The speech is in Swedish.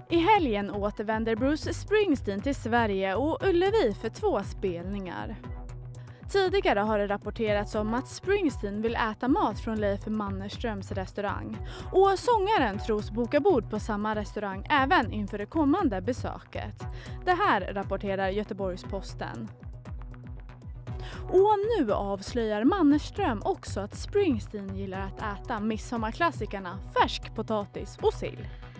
I helgen återvänder Bruce Springsteen till Sverige och Ullevi för 2 spelningar. Tidigare har det rapporterats om att Springsteen vill äta mat från Leif Mannerströms restaurang. Och sångaren tros boka bord på samma restaurang även inför det kommande besöket. Det här rapporterar Göteborgs-Posten. Och nu avslöjar Mannerström också att Springsteen gillar att äta midsommarklassikerna färsk potatis och sill.